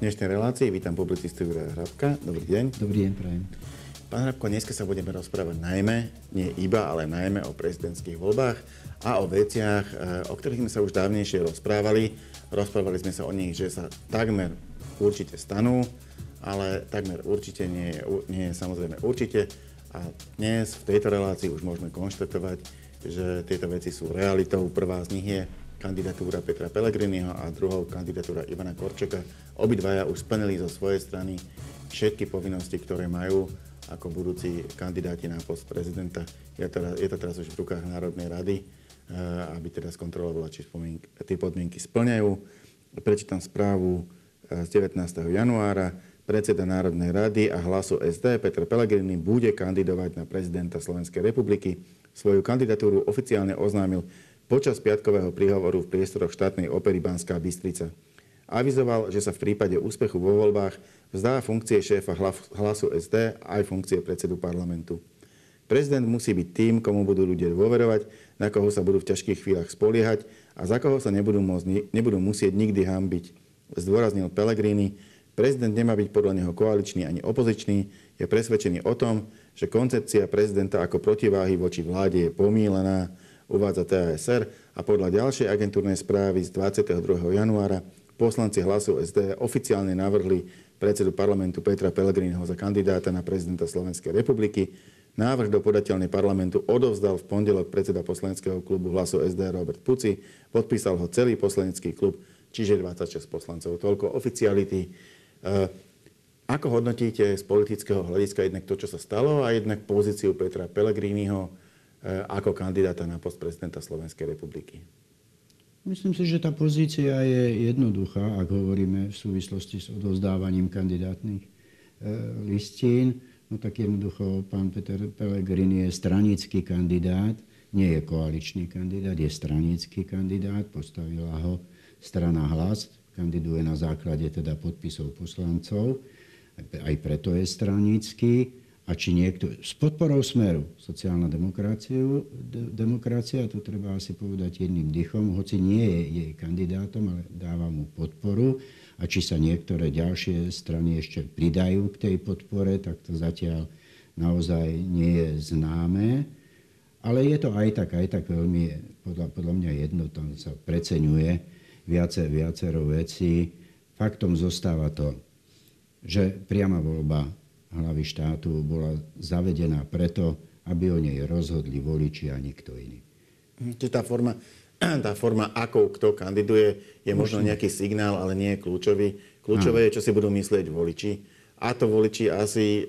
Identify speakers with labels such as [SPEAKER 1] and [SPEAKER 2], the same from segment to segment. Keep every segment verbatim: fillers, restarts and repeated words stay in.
[SPEAKER 1] dnešnej relácii vítam publicistu Juraja Hrabka. Dobrý deň.
[SPEAKER 2] Dobrý deň, prajem.
[SPEAKER 1] Pán Hrabko, dneska sa budeme rozprávať najmä, nie iba, ale najmä o prezidentských voľbách a o veciach, o ktorých sme sa už dávnejšie rozprávali. Rozprávali sme sa o nich, že sa takmer určite stanú, ale takmer určite nie je, nie je samozrejme určite. A dnes v tejto relácii už môžeme konštatovať, že tieto veci sú realitou. Prvá z nich je kandidatúra Petra Pellegriniho a druhou kandidatúra Ivana Korčoka. Obidvaja už splnili zo svojej strany všetky povinnosti, ktoré majú ako budúci kandidáti na post prezidenta. Je to, je to teraz už v rukách Národnej rady, aby teda skontrolovala, či tie podmienky splňajú. Prečítam správu z devätnásteho januára. Predseda Národnej rady a Hlasu es dé Peter Pellegrini bude kandidovať na prezidenta Slovenskej republiky. Svoju kandidatúru oficiálne oznámil počas piatkového príhovoru v priestoroch štátnej opery Banská Bystrica. Avizoval, že sa v prípade úspechu vo voľbách vzdá funkcie šéfa Hlasu es dé aj funkcie predsedu parlamentu. Prezident musí byť tým, komu budú ľudia dôverovať, na koho sa budú v ťažkých chvíľach spoliehať a za koho sa nebudú, môcť, nebudú musieť nikdy hanbiť, zdôraznil Pellegrini. Prezident nemá byť podľa neho koaličný ani opozičný, je presvedčený o tom, že koncepcia prezidenta ako protiváhy voči vláde je pomýlená, uvádza té á es er, a podľa ďalšej agentúrnej správy z dvadsiateho druhého januára poslanci Hlasu es dé oficiálne navrhli predsedu parlamentu Petra Pellegriniho za kandidáta na prezidenta Slovenskej republiky. Návrh do podateľnej parlamentu odovzdal v pondelok predseda poslaneckého klubu Hlasu es dé Robert Puci. Podpísal ho celý poslanecký klub, čiže dvadsaťšesť poslancov. Toľko oficiality. Ako hodnotíte z politického hľadiska jednak to, čo sa stalo, a jednak pozíciu Petra Pellegriniho ako kandidáta na post prezidenta Slovenskej republiky?
[SPEAKER 2] Myslím si, že tá pozícia je jednoduchá, ak hovoríme v súvislosti s odovzdávaním kandidátnych listín. No tak jednoducho pán Peter Pellegrini je stranický kandidát, nie je koaličný kandidát, je stranický kandidát, postavila ho strana Hlas, kandiduje na základe teda podpisov poslancov, aj preto je stranický. A či niekto s podporou Smeru, sociálna demokracia, demokracia, to treba asi povedať jedným dychom, hoci nie je jej kandidátom, ale dáva mu podporu. A či sa niektoré ďalšie strany ešte pridajú k tej podpore, tak to zatiaľ naozaj nie je známe. Ale je to aj tak, aj tak veľmi, podľa, podľa mňa jedno, tam sa preceňuje viacer, viacero vecí. Faktom zostáva to, že priama voľba hlavy štátu bola zavedená preto, aby o nej rozhodli voliči a nikto iný.
[SPEAKER 1] Čiže tá forma, tá forma, ako kto kandiduje, je možno nejaký signál, ale nie je kľúčový. Kľúčové je, čo si budú myslieť voliči. A to voliči asi,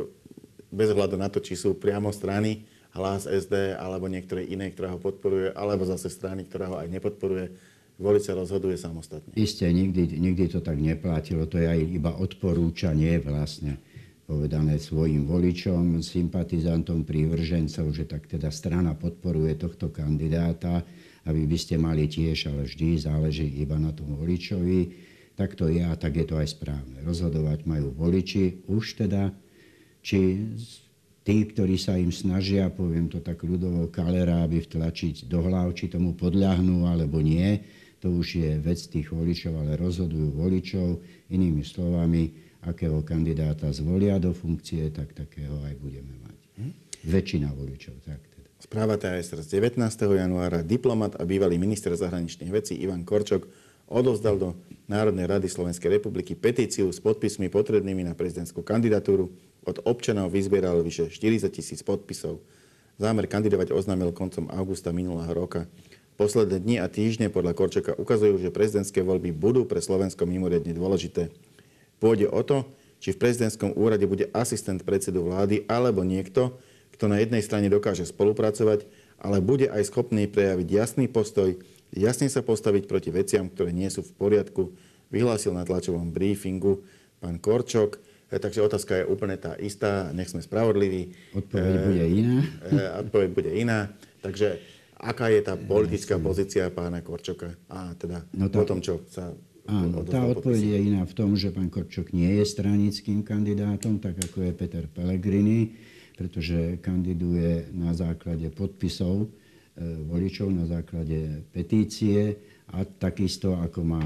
[SPEAKER 1] bez ohľadu na to, či sú priamo strany Hlas es dé, alebo niektoré iné, ktorá ho podporuje, alebo zase strany, ktorá ho aj nepodporuje, volič sa rozhoduje samostatne.
[SPEAKER 2] Isté, nikdy, nikdy to tak neplatilo. To je aj iba odporúčanie vlastne povedané svojim voličom, sympatizantom, prívržencov, že tak teda strana podporuje tohto kandidáta, aby by ste mali tiež, ale vždy záleží iba na tom voličovi. Tak to je a tak je to aj správne. Rozhodovať majú voliči, už teda, či tí, ktorí sa im snažia, poviem to tak ľudovo, kaleráby vtlačiť do hlav, či tomu podľahnú alebo nie, to už je vec tých voličov, ale rozhodujú voličov, inými slovami, akého kandidáta zvolia do funkcie, tak takého aj budeme mať. Hm? Väčšina voličov, tak teda.
[SPEAKER 1] Správa té á es er z devätnásteho januára. Diplomat a bývalý minister zahraničných vecí Ivan Korčok odovzdal do Národnej rady Slovenskej republiky petíciu s podpismi potrebnými na prezidentskú kandidatúru. Od občanov vyzbieral vyše štyridsať tisíc podpisov. Zámer kandidovať oznámil koncom augusta minulého roka. Posledné dni a týždne podľa Korčoka ukazujú, že prezidentské voľby budú pre Slovensko mimoriadne dôležité. Pôjde o to, či v prezidentskom úrade bude asistent predsedu vlády alebo niekto, kto na jednej strane dokáže spolupracovať, ale bude aj schopný prejaviť jasný postoj, jasne sa postaviť proti veciam, ktoré nie sú v poriadku, vyhlásil na tlačovom briefingu pán Korčok. Takže otázka je úplne tá istá, nech sme spravodliví.
[SPEAKER 2] Odpoveď e, bude iná.
[SPEAKER 1] E, odpoveď bude iná. Takže aká je tá politická pozícia pána Korčoka? A teda no tá... po tom, čo sa...
[SPEAKER 2] Áno, tá odpoveď je iná v tom, že pán Korčok nie je stranickým kandidátom, tak ako je Peter Pellegrini, pretože kandiduje na základe podpisov e, voličov, na základe petície a takisto ako má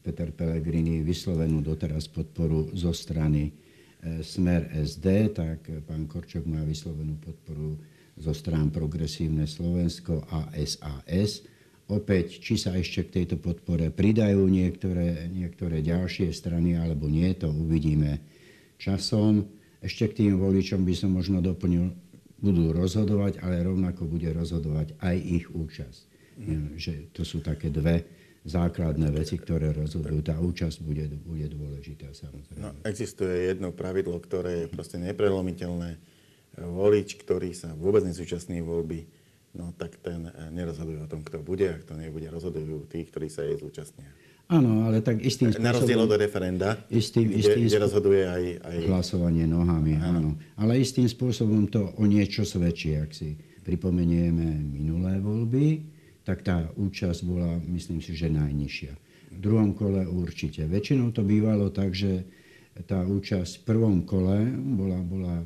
[SPEAKER 2] Peter Pellegrini vyslovenú doteraz podporu zo strany Smer es dé, tak pán Korčok má vyslovenú podporu zo strán Progresívne Slovensko a es a es. Opäť, či sa ešte k tejto podpore pridajú niektoré, niektoré ďalšie strany, alebo nie, to uvidíme časom. Ešte k tým voličom by som možno doplnil, budú rozhodovať, ale rovnako bude rozhodovať aj ich účasť. Mm. Že to sú také dve základné veci, ktoré rozhodujú. Tá účasť bude, bude dôležitá, samozrejme.
[SPEAKER 1] No, existuje jedno pravidlo, ktoré je proste neprelomiteľné. Volič, ktorý sa vôbec nezúčastní voľby, no tak ten nerozhoduje o tom, kto bude, a kto nebude. Rozhodujú tí, ktorí sa jej zúčastnia.
[SPEAKER 2] Áno, ale tak istým spôsobom...
[SPEAKER 1] Na rozdiel od referenda,
[SPEAKER 2] istým,
[SPEAKER 1] kde,
[SPEAKER 2] istým
[SPEAKER 1] kde rozhoduje aj, aj...
[SPEAKER 2] hlasovanie nohami, áno. áno. Ale istým spôsobom to o niečo svedčí. Ak si pripomenieme minulé voľby, tak tá účasť bola, myslím si, že najnižšia. V druhom kole určite. Väčšinou to bývalo tak, že tá účasť v prvom kole bola, bola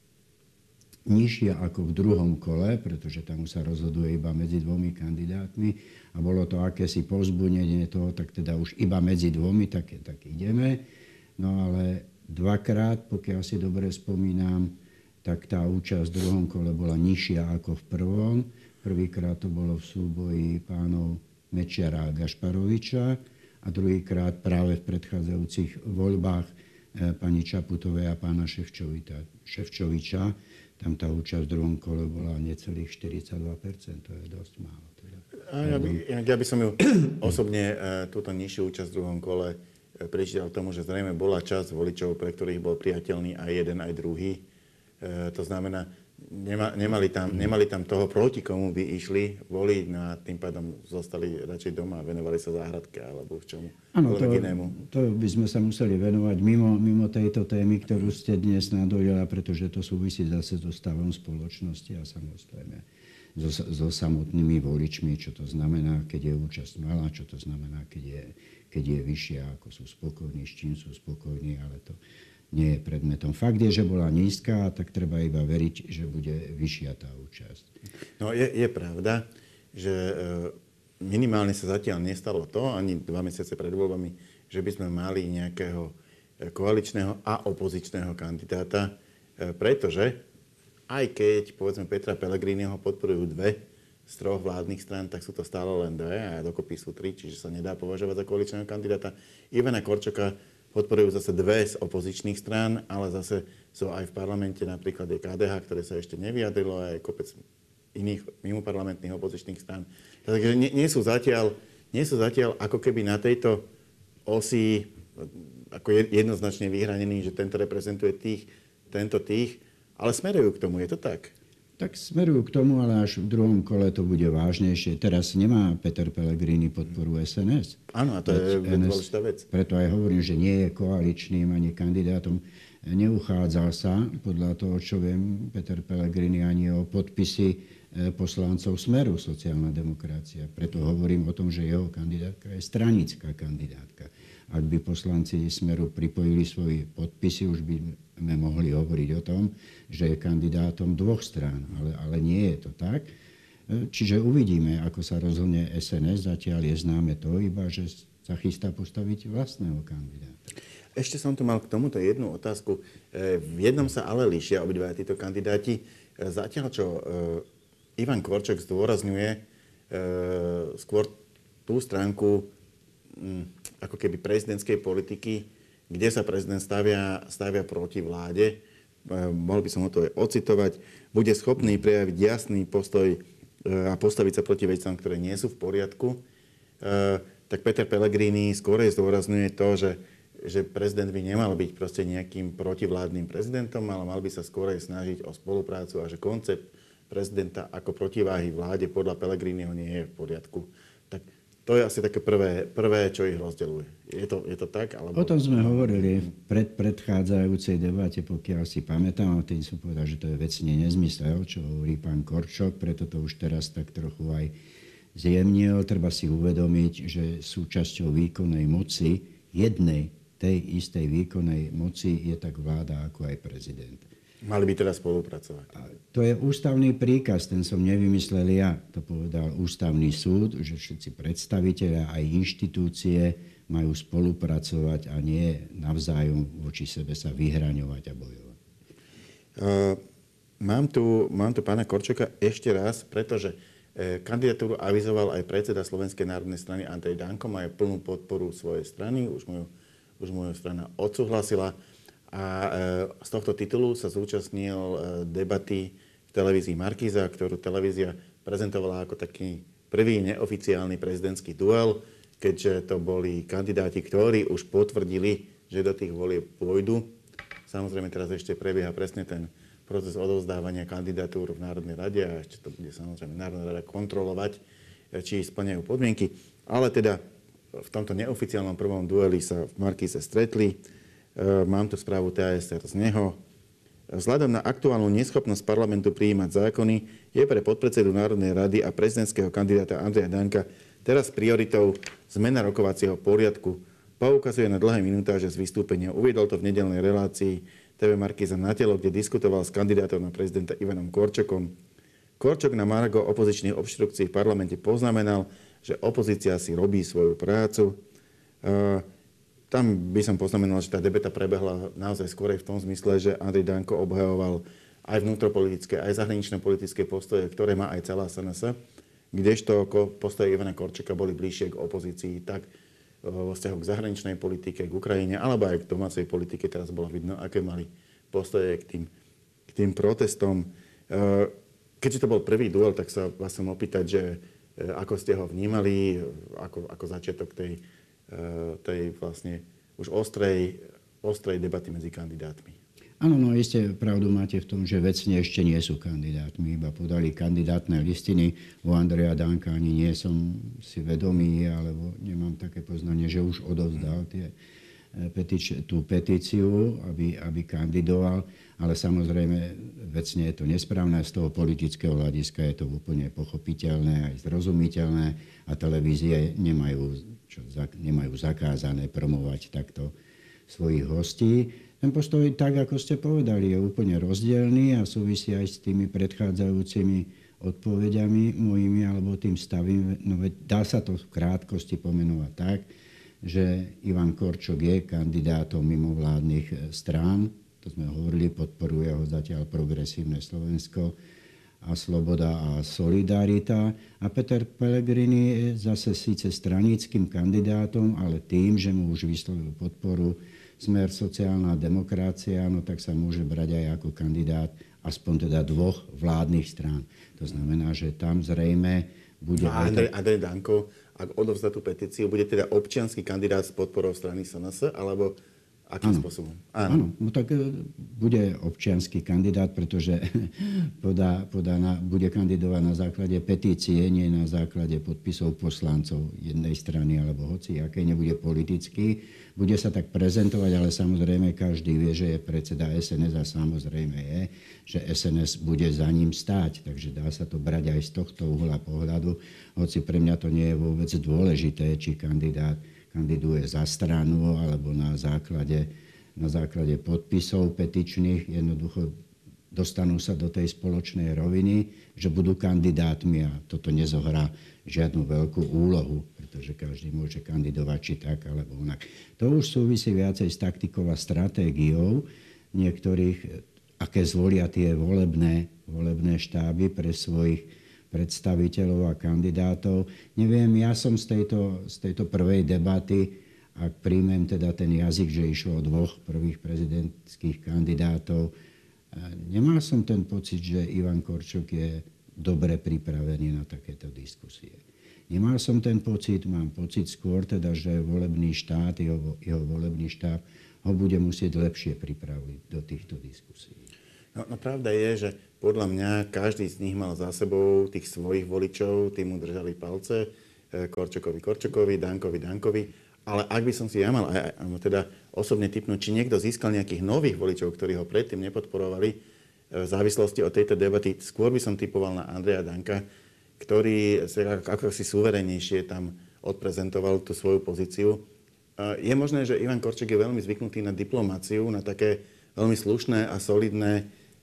[SPEAKER 2] nižšia ako v druhom kole, pretože tam sa rozhoduje iba medzi dvomi kandidátmi a bolo to akési povzbudenie toho, tak teda už iba medzi dvomi, tak, tak ideme. No ale dvakrát, pokiaľ si dobre spomínam, tak tá účasť v druhom kole bola nižšia ako v prvom. Prvýkrát to bolo v súboji pánov Mečiara a Gašparoviča a druhýkrát práve v predchádzajúcich voľbách pani Čaputovej a pána Šefčoviča. Tam tá účasť v druhom kole bola necelých štyridsaťdva percent, to je dosť málo. Teda.
[SPEAKER 1] Ja, by, ja by som ju osobne túto nižšiu účasť v druhom kole pričítal tomu, že zrejme bola časť voličov, pre ktorých bol priateľný aj jeden, aj druhý. To znamená, Nema, nemali, tam, nemali tam toho, proti komu by išli voliť, no a tým pádom zostali radšej doma a venovali sa záhradke alebo v čomu
[SPEAKER 2] Áno, to, to by sme sa museli venovať mimo, mimo tejto témy, ktorú ste dnes nadojala, pretože to súvisí zase so stavom spoločnosti a samozrejme so, so samotnými voličmi, čo to znamená, keď je účasť malá, čo to znamená, keď je, keď je vyššia, ako sú spokojní, s čím sú spokojní, ale to nie je predmetom. Fakt je, že bola nízka, tak treba iba veriť, že bude vyššia tá účasť.
[SPEAKER 1] No je, je pravda, že minimálne sa zatiaľ nestalo to, ani dva mesiace pred voľbami, že by sme mali nejakého koaličného a opozičného kandidáta, pretože aj keď, povedzme, Petra Pellegriniho podporujú dve z troch vládnych strán, tak sú to stále len dve a dokopy sú tri, čiže sa nedá považovať za koaličného kandidáta. Ivana Korčoka podporujú zase dve z opozičných strán, ale zase sú aj v parlamente napríklad je ká dé há, ktoré sa ešte nevyjadrilo, aj kopec iných mimoparlamentných opozičných strán. Takže nie, nie, sú zatiaľ, nie sú zatiaľ ako keby na tejto osi ako jednoznačne vyhranení, že tento reprezentuje tých, tento tých, ale smerujú k tomu, je to tak?
[SPEAKER 2] Tak smerujú k tomu, ale až v druhom kole to bude vážnejšie. Teraz nemá Peter Pellegrini podporu es en es.
[SPEAKER 1] Áno, a to je dôležitá vec.
[SPEAKER 2] Preto aj hovorím, že nie je koaličným ani kandidátom. Neuchádzal sa, podľa toho, čo viem, Peter Pellegrini ani o podpisy poslancov Smeru sociálna demokracia. Preto hovorím o tom, že jeho kandidátka je stranická kandidátka. Ak by poslanci Smeru pripojili svoje podpisy, už by sme mohli hovoriť o tom, že je kandidátom dvoch strán, ale, ale nie je to tak. Čiže uvidíme, ako sa rozhodne es en es. Zatiaľ je známe to iba, že sa chystá postaviť vlastného kandidáta.
[SPEAKER 1] Ešte som tu mal k tomuto jednu otázku. V jednom sa ale líšia obidva títo kandidáti. Zatiaľ, čo Ivan Korčok zdôrazňuje skôr tú stránku ako keby prezidentskej politiky, kde sa prezident stavia, stavia proti vláde. Mohol by som ho to aj ocitovať. Bude schopný prejaviť jasný postoj a postaviť sa proti veciam, ktoré nie sú v poriadku. Tak Peter Pellegrini skôr zdôrazňuje to, že, že prezident by nemal byť proste nejakým protivládnym prezidentom, ale mal by sa skôr snažiť o spoluprácu a že koncept prezidenta ako protiváhy vláde podľa Pellegriniho nie je v poriadku. Tak to je asi také prvé, prvé čo ich rozdeľuje. Je to, je to tak? Alebo...
[SPEAKER 2] O tom sme hovorili v pred, predchádzajúcej debate, pokiaľ si pamätám, a tým som povedal, že to je vecne nezmysel, čo hovorí pán Korčok, preto to už teraz tak trochu aj zjemnil. Treba si uvedomiť, že súčasťou výkonnej moci, jednej tej istej výkonnej moci je tak vláda ako aj prezident.
[SPEAKER 1] Mali by teda spolupracovať.
[SPEAKER 2] A to je ústavný príkaz, ten som nevymyslel ja. To povedal ústavný súd, že všetci predstavitelia aj inštitúcie majú spolupracovať a nie navzájom voči sebe sa vyhraňovať a bojovať.
[SPEAKER 1] Uh, mám, tu, mám tu pána Korčoka ešte raz, pretože eh, kandidatúru avizoval aj predseda Slovenskej národnej strany Andrej Danko, má plnú podporu svojej strany, už mu, už mu strana odsúhlasila. A e, z tohto titulu sa zúčastnil e, debaty v televízii Markíza, ktorú televízia prezentovala ako taký prvý neoficiálny prezidentský duel, keďže to boli kandidáti, ktorí už potvrdili, že do tých volieb pôjdu. Samozrejme, teraz ešte prebieha presne ten proces odovzdávania kandidatúr v Národnej rade a ešte to bude samozrejme Národná rada kontrolovať, či splňajú podmienky. Ale teda v tomto neoficiálnom prvom dueli sa v Markíze stretli. Mám tu správu té á es er z neho. Vzhľadom na aktuálnu neschopnosť parlamentu prijímať zákony je pre podpredsedu Národnej rady a prezidentského kandidáta Andreja Danka teraz prioritou zmena rokovacieho poriadku. Poukazuje na dlhé minutáže z vystúpenia. Uviedol to v nedeľnej relácii té vé Markíza na telo, kde diskutoval s kandidátom na prezidenta Ivanom Korčokom. Korčok na margo opozičných obštrukcií v parlamente poznamenal, že opozícia si robí svoju prácu. Tam by som poznamenal, že tá debata prebehla naozaj skorej v tom zmysle, že Andrej Danko obhajoval aj vnútropolitické, aj zahranično-politické postoje, ktoré má aj celá es en es, kdežto postoje Ivana Korčoka boli bližšie k opozícii, tak vo vzťahu k zahraničnej politike, k Ukrajine, alebo aj k domácej politike. Teraz bolo vidno, aké mali postoje k tým, k tým protestom. Keďže to bol prvý duel, tak sa vás chcem opýtať, že ako ste ho vnímali, ako, ako začiatok tej tej vlastne už ostrej, ostrej debaty medzi kandidátmi.
[SPEAKER 2] Áno, no iste pravdu máte v tom, že vecne ešte nie sú kandidátmi, iba podali kandidátne listiny. U Andreja Danka ani nie som si vedomý, alebo nemám také poznanie, že už odovzdal tie petič, tú petíciu, aby, aby kandidoval, ale samozrejme vecne je to nesprávne, z toho politického hľadiska je to úplne pochopiteľné, aj zrozumiteľné a televízie nemajú čo nemajú zakázané promovať takto svojich hostí. Ten postoj, tak ako ste povedali, je úplne rozdielný a súvisí aj s tými predchádzajúcimi odpovediami mojimi alebo tým stavím. No veď dá sa to v krátkosti pomenovať tak, že Ivan Korčok je kandidátom mimovládnych strán. To sme hovorili, podporuje ho zatiaľ Progresívne Slovensko a Sloboda a Solidarita. A Peter Pellegrini je zase síce stranickým kandidátom, ale tým, že mu už vyslovil podporu Smer sociálna demokracia, no tak sa môže brať aj ako kandidát aspoň teda dvoch vládnych strán. To znamená, že tam zrejme bude...
[SPEAKER 1] A Andrej, Andrej Danko, ak odovzdá tú petíciu, bude teda občiansky kandidát s podporou strany es en es, alebo akým
[SPEAKER 2] áno.
[SPEAKER 1] spôsobom?
[SPEAKER 2] Áno. Áno, no tak bude občiansky kandidát, pretože podá, podá na, bude kandidovať na základe petície, nie na základe podpisov poslancov jednej strany alebo hoci, aké nebude politický. Bude sa tak prezentovať, ale samozrejme každý vie, že je predseda es en es a samozrejme je, že es en es bude za ním stáť. Takže dá sa to brať aj z tohto uhla pohľadu, hoci pre mňa to nie je vôbec dôležité, či kandidát kandiduje za stranu alebo na základe, na základe podpisov petičných. Jednoducho dostanú sa do tej spoločnej roviny, že budú kandidátmi a toto nezohrá žiadnu veľkú úlohu, pretože každý môže kandidovať či tak alebo onak. To už súvisí viacej s taktikou a stratégiou niektorých, aké zvolia tie volebné, volebné štáby pre svojich predstaviteľov a kandidátov. Neviem, ja som z tejto, z tejto prvej debaty, ak príjmem teda ten jazyk, že išlo o dvoch prvých prezidentských kandidátov, nemal som ten pocit, že Ivan Korčok je dobre pripravený na takéto diskusie. Nemal som ten pocit, mám pocit skôr teda, že volebný štát, jeho, jeho volebný štáb ho bude musieť lepšie pripraviť do týchto diskusí.
[SPEAKER 1] No, no pravda je, že podľa mňa každý z nich mal za sebou tých svojich voličov, tí mu držali palce, Korčokovi, Korčokovi, Dankovi, Dankovi. Ale ak by som si ja mal aj, aj, teda osobne tipnúť, či niekto získal nejakých nových voličov, ktorí ho predtým nepodporovali, v závislosti od tejto debaty, skôr by som typoval na Andreja Danka, ktorý sa ako si suverénejšie tam odprezentoval tú svoju pozíciu. Je možné, že Ivan Korčok je veľmi zvyknutý na diplomáciu, na také veľmi slušné a solidné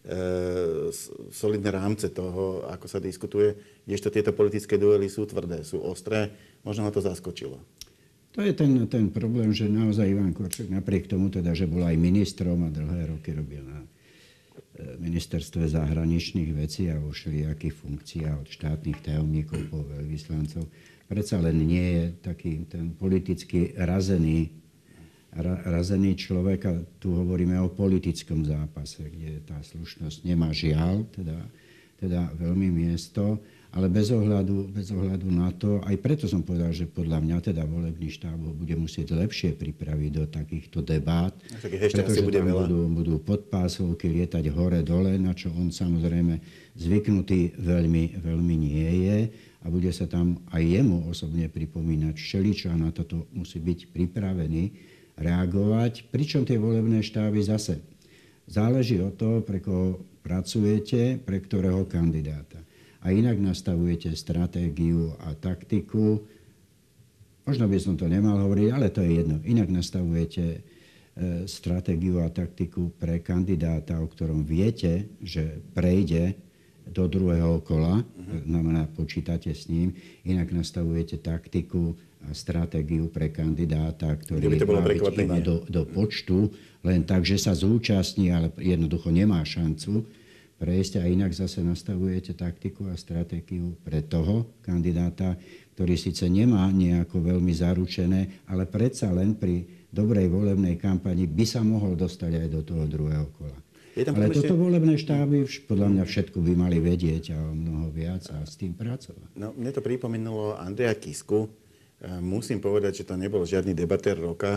[SPEAKER 1] solidné rámce toho, ako sa diskutuje, kdežto tieto politické duely sú tvrdé, sú ostré. Možno ho to zaskočilo.
[SPEAKER 2] To je ten, ten problém, že naozaj Ivan Korčok napriek tomu, teda, že bol aj ministrom a dlhé roky robil na ministerstve zahraničných vecí a vo všelijakých funkciách od štátnych tajomníkov po veľvyslancov, predsa len nie je taký ten politicky razený razený človek, a tu hovoríme o politickom zápase, kde tá slušnosť nemá žiaľ, teda, teda veľmi miesto, ale bez ohľadu, bez ohľadu na to, aj preto som povedal, že podľa mňa teda volebný štáb ho bude musieť lepšie pripraviť do takýchto debát, pretože bude tam budú, budú podpásovky lietať hore-dole, na čo on samozrejme zvyknutý veľmi, veľmi nie je, a bude sa tam aj jemu osobne pripomínať všeličo, a na toto musí byť pripravený reagovať, pričom tie volebné štáby zase záleží od toho, pre koho pracujete, pre ktorého kandidáta. A inak nastavujete stratégiu a taktiku. Možno by som to nemal hovoriť, ale to je jedno. Inak nastavujete e, stratégiu a taktiku pre kandidáta, o ktorom viete, že prejde do druhého kola, uh-huh. znamená, počítate s ním. Inak nastavujete taktiku a stratégiu pre kandidáta, ktorý má byť iba do, do počtu, len tak, že sa zúčastní, ale jednoducho nemá šancu prejsť, a inak zase nastavujete taktiku a stratégiu pre toho kandidáta, ktorý síce nemá nejako veľmi zaručené, ale predsa len pri dobrej volebnej kampani by sa mohol dostať aj do toho druhého kola. Ale ešte... toto volebné štáby podľa mňa všetko by mali vedieť a o mnoho viac a s tým pracovať. No,
[SPEAKER 1] mne to pripomenulo Andreja Kisku. Musím povedať, že to nebol žiadny debatér roka.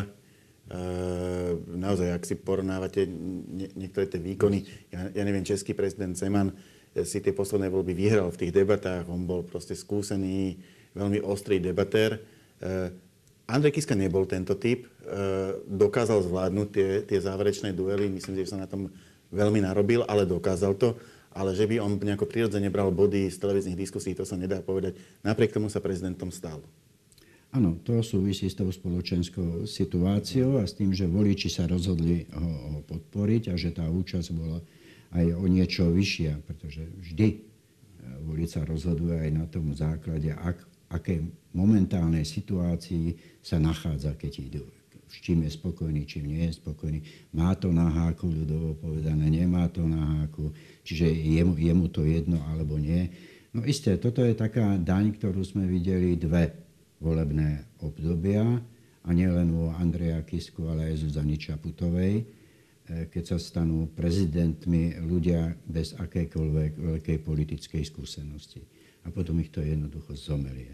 [SPEAKER 1] Naozaj, ak si porovnávate niektoré tie výkony, ja, ja neviem, český prezident Zeman si tie posledné voľby vyhral v tých debatách, on bol proste skúsený, veľmi ostrý debatér. Andrej Kiska nebol tento typ, dokázal zvládnuť tie, tie záverečné duely, myslím, že sa na tom veľmi narobil, ale dokázal to. Ale že by on nejako prirodzene bral body z televíznych diskusí, to sa nedá povedať. Napriek tomu sa prezidentom stal.
[SPEAKER 2] Áno, to súvisí s tou spoločenskou situáciou a s tým, že voliči sa rozhodli ho, ho podporiť a že tá účasť bola aj o niečo vyššia, pretože vždy volič sa rozhoduje aj na tom základe, ak, aké momentálnej situácii sa nachádza, keď idú. S čím je spokojný, čím nie je spokojný. Má to na háku, ľudovo povedané, nemá to na háku, čiže jemu, jemu to jedno alebo nie. No isté, toto je taká daň, ktorú sme videli dve volebné obdobia, a nielen u Andreja Kisku, ale aj Zuzany Čaputovej, keď sa stanú prezidentmi ľudia bez akejkoľvek veľkej politickej skúsenosti. A potom ich to jednoducho zomelie.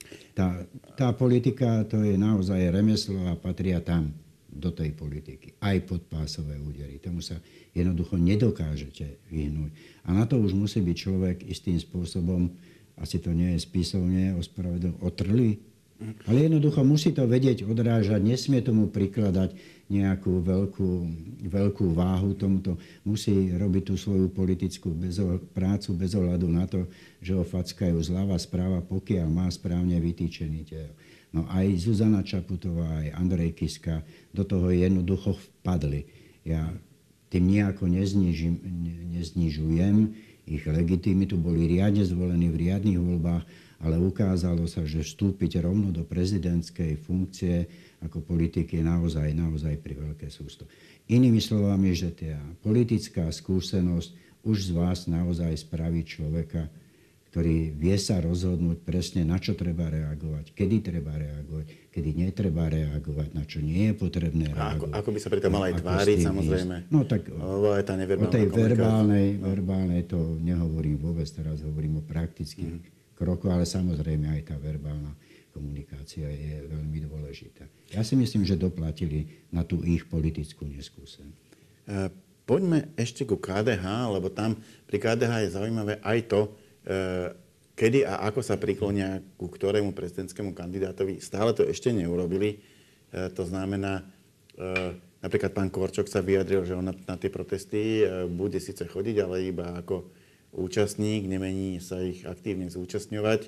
[SPEAKER 2] Tá, tá politika, to je naozaj remeslo a patria tam, do tej politiky. Aj podpásové údery. Tomu sa jednoducho nedokážete vyhnúť. A na to už musí byť človek istým spôsobom, asi to nie je spisovne, ospravedlný, otrlý. Ale jednoducho musí to vedieť odrážať, nesmie tomu prikladať nejakú veľkú, veľkú váhu tomuto. Musí robiť tú svoju politickú bezo, prácu bez ohľadu na to, že ho fackajú zľava, správa, pokiaľ má správne vytýčený tie. No aj Zuzana Čaputová, aj Andrej Kiska do toho jednoducho vpadli. Ja tým nejako neznižím, ne, neznižujem ich legitimitu, boli riadne zvolení v riadnych voľbách, ale ukázalo sa, že vstúpiť rovno do prezidentskej funkcie ako politik je naozaj, naozaj pri veľké sústo. Inými slovami, že tá politická skúsenosť už z vás naozaj spraví človeka, ktorý vie sa rozhodnúť presne, na čo treba reagovať, kedy treba reagovať, kedy netreba reagovať, na čo nie je potrebné reagovať.
[SPEAKER 1] A ako, ako by sa pri tom mal aj tváriť, samozrejme.
[SPEAKER 2] No tak o,
[SPEAKER 1] tá
[SPEAKER 2] o tej verbálnej, verbálnej to nehovorím vôbec, teraz hovorím o praktických mm. kroku, ale samozrejme aj tá verbálna komunikácia je veľmi dôležitá. Ja si myslím, že doplatili na tú ich politickú neskúsenosť.
[SPEAKER 1] E, poďme ešte ku ká dé há, lebo tam pri ká dé há je zaujímavé aj to, e, kedy a ako sa priklonia ku ktorému prezidentskému kandidátovi. Stále to ešte neurobili. E, to znamená, e, napríklad pán Korčok sa vyjadril, že on na, na tie protesty e, bude síce chodiť, ale iba ako účastník, nemení sa ich aktívne zúčastňovať.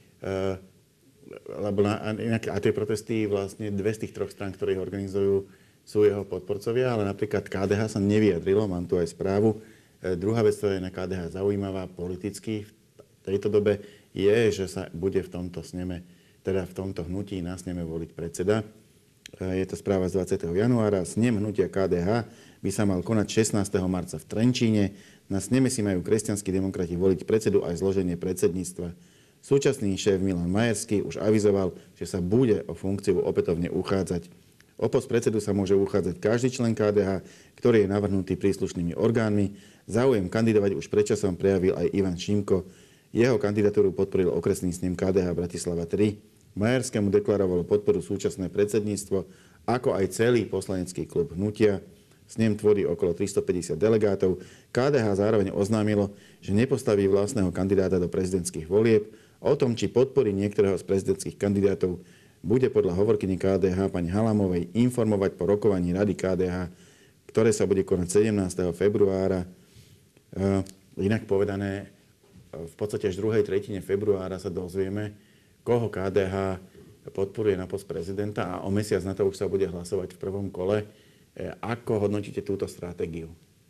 [SPEAKER 1] E, lebo na, a tie protesty, vlastne dve z tých troch strán, ktoré ich organizujú, sú jeho podporcovia, ale napríklad ká dé há sa nevyjadrilo, mám tu aj správu, Druhá vec, ktorá je na ká dé há zaujímavá politicky v tejto dobe, je, že sa bude v tomto sneme, teda v tomto hnutí na sneme voliť predseda. Je to správa z dvadsiateho januára. Snem hnutia ká dé há by sa mal konať šestnásteho marca v Trenčíne. Na sneme si majú kresťanskí demokrati voliť predsedu aj zloženie predsedníctva. Súčasný šéf Milan Majerský už avizoval, že sa bude o funkciu opätovne uchádzať. O post predsedu sa môže uchádzať každý člen ká dé há, ktorý je navrhnutý príslušnými orgánmi. Záujem kandidovať už predčasom prejavil aj Ivan Šimko. Jeho kandidatúru podporil okresný snem ká dé há Bratislava tri. Majerskému deklarovalo podporu súčasné predsedníctvo, ako aj celý poslanecký klub hnutia. Snem tvorí okolo tristopäťdesiat delegátov. ká dé há zároveň oznámilo, že nepostaví vlastného kandidáta do prezidentských volieb. O tom, či podporí niektorého z prezidentských kandidátov, bude podľa hovorkyne ká dé há pani Halamovej informovať po rokovaní Rady ká dé há, ktoré sa bude konať sedemnásteho februára. E, inak povedané, v podstate až v druhej tretine februára sa dozvieme, koho ká dé há podporuje na post prezidenta a o mesiac na to už sa bude hlasovať v prvom kole. E, ako hodnotíte túto stratégiu?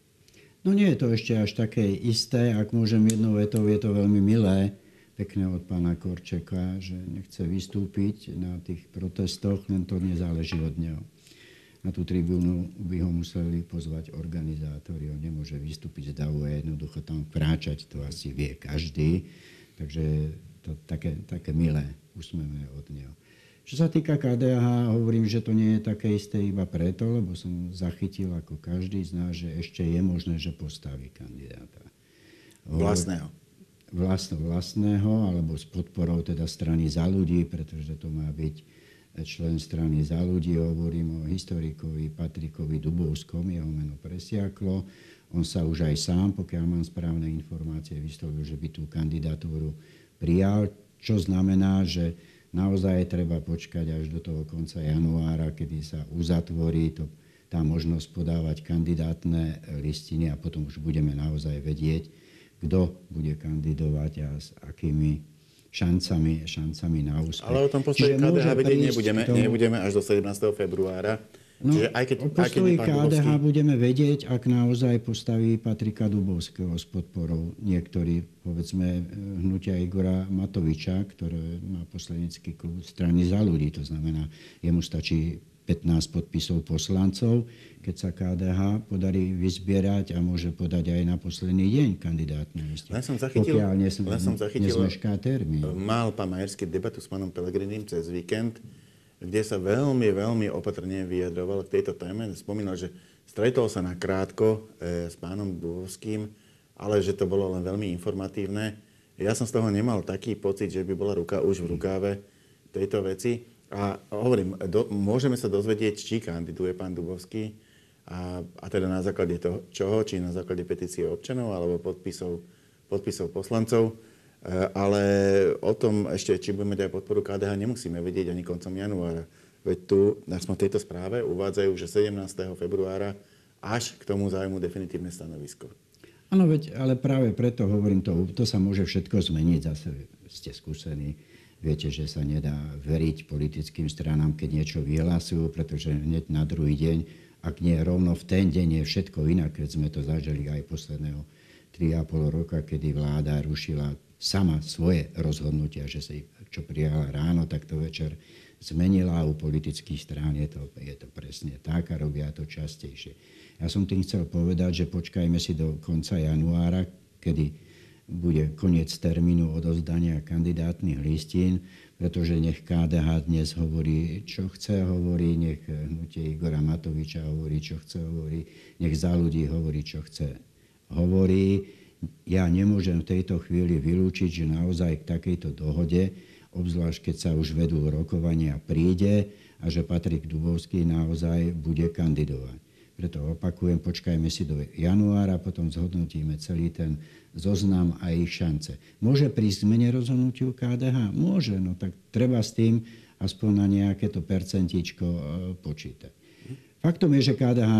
[SPEAKER 2] No nie je to ešte až také isté. Ak môžem jednou vetou, je to veľmi milé. Pekné od pána Korčeka, že nechce vystúpiť na tých protestoch, len to nezáleží od neho. Na tú tribúnu by ho museli pozvať organizátori, on nemôže vystúpiť z davu a jednoducho tam kráčať, to asi vie každý, takže to také, také milé úsmevné od neho. Čo sa týka ká dé há, hovorím, že to nie je také isté iba preto, lebo som zachytil ako každý z nás, že ešte je možné, že postaví kandidáta.
[SPEAKER 1] Vlastného.
[SPEAKER 2] Vlastno, vlastného, alebo s podporou teda strany Za ľudí, pretože to má byť člen strany Za ľudí. Hovorím o historikovi Patrikovi Dubovskom, jeho meno presiaklo. On sa už aj sám, pokiaľ mám správne informácie, vyslovil, že by tú kandidatúru prijal, čo znamená, že naozaj treba počkať až do toho konca januára, kedy sa uzatvorí to, tá možnosť podávať kandidátne listiny a potom už budeme naozaj vedieť, kto bude kandidovať a s akými šancami, šancami na úspech.
[SPEAKER 1] Ale o tom postoji ká dé há vedieť nebudeme, tomu... nebudeme až do sedemnásteho februára.
[SPEAKER 2] No,
[SPEAKER 1] Čiže aj keď,
[SPEAKER 2] o postoji ká dé há
[SPEAKER 1] Dubovský...
[SPEAKER 2] budeme vedieť, ak naozaj postaví Patrika Dubovského s podporou niektorí, povedzme, hnutia Igora Matoviča, ktoré má poslanecký klub strany Za ľudí. To znamená, jemu stačí pätnásť podpisov poslancov, keď sa ká dé há podarí vyzbierať a môže podať aj na posledný deň kandidátne listy.
[SPEAKER 1] Len som zachytil,
[SPEAKER 2] pokiaľ nesm-
[SPEAKER 1] len som zachytil
[SPEAKER 2] nezmešká termín.
[SPEAKER 1] Mal pán Majerský debatu s pánom Pelegrinim cez víkend, kde sa veľmi, veľmi opatrne vyjadroval k tejto téme. Spomínal, že stretol sa nakrátko e, s pánom Dubovským, ale že to bolo len veľmi informatívne. Ja som z toho nemal taký pocit, že by bola ruka už v rukáve tejto veci. A hovorím, do, môžeme sa dozvedieť, či kandiduje pán Dubovský a, a teda na základe toho, čoho, či na základe petície občanov alebo podpisov, podpisov poslancov. E, ale o tom ešte, či budeme mať aj podporu ká dé há, nemusíme vedieť ani koncom januára. Veď tu, aspoň v tejto správe, uvádzajú, že sedemnásteho februára až k tomu zájmu definitívne stanovisko.
[SPEAKER 2] Áno, veď, ale práve preto hovorím, to, to sa môže všetko zmeniť. Zase ste skúsení. Viete, že sa nedá veriť politickým stranám, keď niečo vyhlasujú, pretože hneď na druhý deň, ak nie rovno v ten deň, je všetko inak, keď sme to zažili aj posledného tri a pol roka, kedy vláda rušila sama svoje rozhodnutia, že si čo prijala ráno, tak to večer zmenila. U politických strán je to, je to presne tak a robia to častejšie. Ja som tým chcel povedať, že počkajme si do konca januára, kedy bude koniec termínu odovzdania kandidátnych listín, pretože nech ká dé há dnes hovorí, čo chce hovorí, nech hnutie Igora Matoviča hovorí, čo chce hovorí, nech Za ľudí hovorí, čo chce hovorí. Ja nemôžem v tejto chvíli vylúčiť, že naozaj k takejto dohode, obzvlášť keď sa už vedú rokovania, príde a že Patrik Dubovský naozaj bude kandidovať. Preto opakujem, počkajme si do januára, potom zhodnotíme celý ten zoznam a ich šance. Môže prísť zmene rozhodnutiu ká dé há? Môže, no tak treba s tým aspoň na nejaké to percentíčko počítať. Faktom je, že ká dé há,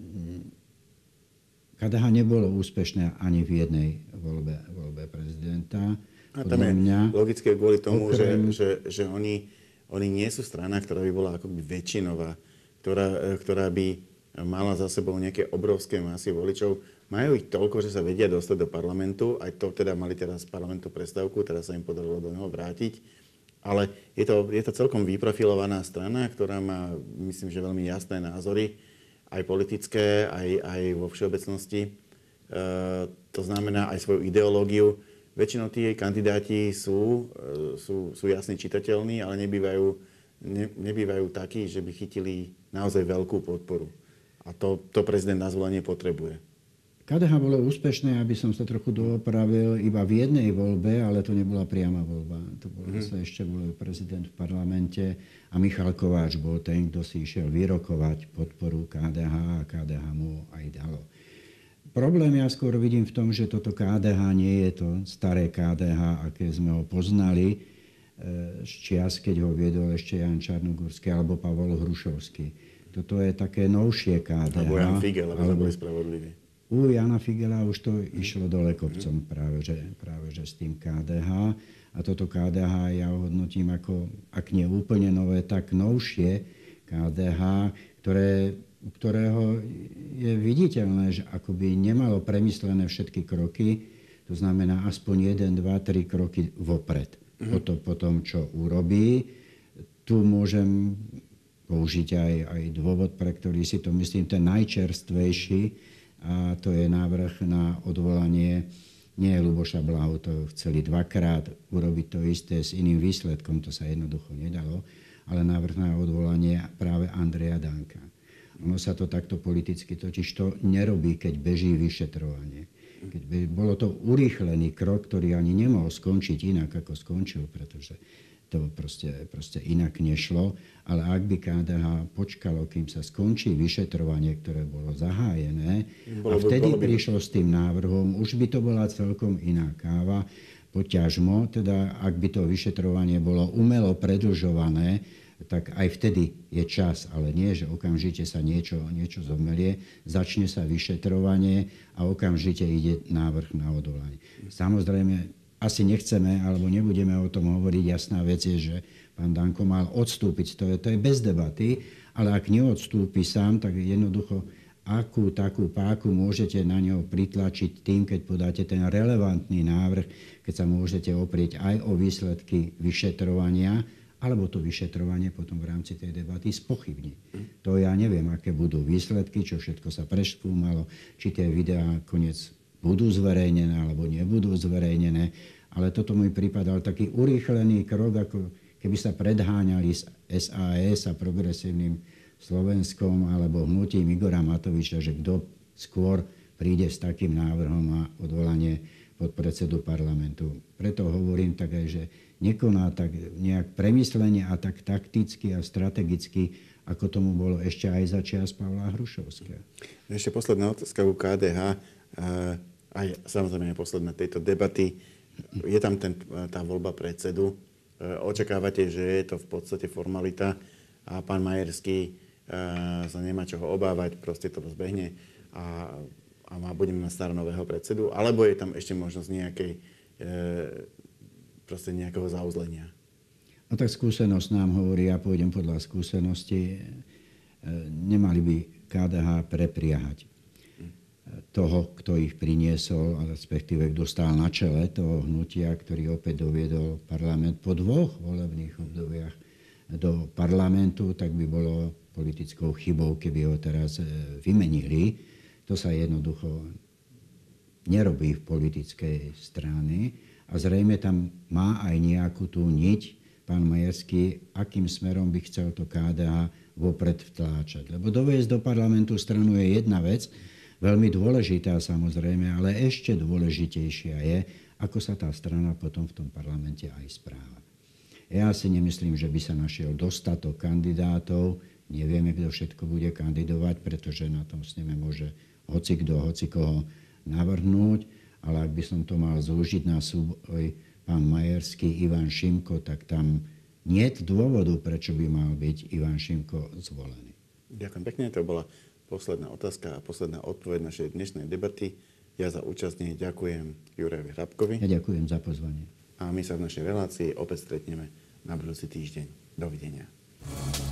[SPEAKER 2] ká dé há nebolo úspešné ani v jednej voľbe, voľbe prezidenta.
[SPEAKER 1] A tam je mňa, logické kvôli tomu, okrem... že, že, že oni, oni nie sú strana, ktorá by bola akoby väčšinová, ktorá, ktorá by mala za sebou nejaké obrovské masy voličov. majú ich toľko, že sa vedia dostať do parlamentu. Aj to teda mali teraz parlamentu prestávku, teraz sa im podarilo do neho vrátiť. Ale je to, je to celkom vyprofilovaná strana, ktorá má, myslím, že veľmi jasné názory, aj politické, aj, aj vo všeobecnosti. E, to znamená aj svoju ideológiu. Väčšinou tí kandidáti sú, e, sú, sú jasne čitateľní, ale nebývajú, ne, nebývajú takí, že by chytili naozaj veľkú podporu. A to, to prezident na zvolenie potrebuje.
[SPEAKER 2] ká dé há bolo úspešné, aby som sa trochu doopravil, iba v jednej voľbe, ale to nebola priama voľba. To bol mm. sa ešte volil prezident v parlamente a Michal Kováč bol ten, kto si išiel vyrokovať podporu ká dé há a ká dé há mu aj dalo. Problém ja skôr vidím v tom, že toto ká dé há nie je to staré ká dé há, aké sme ho poznali z čias, keď ho viedol ešte Jan Čarnogórsky alebo Pavol Hrušovský. Toto je také novšie ká dé há.
[SPEAKER 1] Alebo Jan Figel, aby sme boli spravodliví.
[SPEAKER 2] U Jana Figela už to išlo dole kopcom práve že, práve že s tým ká dé há. A toto ká dé há ja hodnotím ako, ak nie úplne nové, tak novšie ká dé há, ktoré, ktorého je viditeľné, že akoby nemalo premyslené všetky kroky, to znamená aspoň jeden, dva, tri kroky vopred. Mm-hmm. Po, to, po tom, čo urobí. Tu môžem použiť aj, aj dôvod, pre ktorý si to myslím ten najčerstvejší, a to je návrh na odvolanie nie Ľuboša Blahu, to chceli dvakrát urobiť to isté s iným výsledkom, to sa jednoducho nedalo, ale návrh na odvolanie práve Andreja Danka. Ono sa to takto politicky totiž to nerobí, keď beží vyšetrovanie. Keď by, bolo to urýchlený krok, ktorý ani nemohol skončiť inak, ako skončil, pretože to proste, proste inak nešlo, ale ak by ká dé há počkalo, kým sa skončí vyšetrovanie, ktoré bolo zahájené, bolo by, a vtedy by, prišlo by... s tým návrhom, už by to bola celkom iná káva, poťažmo, teda ak by to vyšetrovanie bolo umelo predĺžované, tak aj vtedy je čas, ale nie, že okamžite sa niečo, niečo zomelie, začne sa vyšetrovanie a okamžite ide návrh na odvolanie. Samozrejme, asi nechceme, alebo nebudeme o tom hovoriť. Jasná vec je, že pán Danko mal odstúpiť. To je, to je bez debaty, ale ak neodstúpi sám, tak jednoducho akú takú páku môžete na ňo pritlačiť tým, keď podáte ten relevantný návrh, keď sa môžete oprieť aj o výsledky vyšetrovania, alebo to vyšetrovanie potom v rámci tej debaty spochybní. To ja neviem, aké budú výsledky, čo všetko sa preskúmalo, či tie videá koniec budú zverejnené alebo nebudú zverejnené, ale toto mi pripadal taký urýchlený krok, ako keby sa predháňali s es a es a Progresívnym Slovenskom alebo hnutím Igora Matoviča, že kto skôr príde s takým návrhom na odvolanie podpredsedu parlamentu. Preto hovorím tak aj, že nekoná tak nejak premyslenie a tak takticky a strategicky, ako tomu bolo ešte aj za čias Pavla Hrušovského.
[SPEAKER 1] Ešte posledná otázka u ká dé há. Aj samozrejme posledná tejto debaty. Je tam ten, tá voľba predsedu. Očakávate, že je to v podstate formalita a pán Majerský sa nemá čoho obávať, proste to rozbehne a, a má, budeme mať stále nového predsedu, alebo je tam ešte možnosť nejakej, proste nejakého zauzlenia?
[SPEAKER 2] No tak skúsenosť nám hovorí, ja pôjdem podľa skúsenosti, nemali by ká dé há prepriahať toho, kto ich priniesol, a respektíve kto stál na čele toho hnutia, ktorý opäť doviedol parlament po dvoch volebných obdobiach do parlamentu, tak by bolo politickou chybou, keby ho teraz vymenili. To sa jednoducho nerobí v politickej strane a zrejme tam má aj nejakú tú niť pán Majerský, akým smerom by chcel to ká dé há vopred vtláčať. Lebo doviesť do parlamentu stranu je jedna vec, veľmi dôležitá samozrejme, ale ešte dôležitejšia je, ako sa tá strana potom v tom parlamente aj správa. Ja si nemyslím, že by sa našiel dostatok kandidátov, nevieme, kto všetko bude kandidovať, pretože na tom sneme môže hocikdo, hocikoho navrhnúť, ale ak by som to mal zúžiť na súboj pán Majerský, Ivan Šimko, tak tam niet dôvodu, prečo by mal byť Ivan Šimko zvolený.
[SPEAKER 1] Ďakujem pekne, to bola posledná otázka a posledná odpoveď našej dnešnej debaty. Ja za účastne ďakujem Jurajovi Hrabkovi.
[SPEAKER 2] Ja ďakujem za pozvanie.
[SPEAKER 1] A my sa v našej relácii opäť stretneme na budúci týždeň. Dovidenia.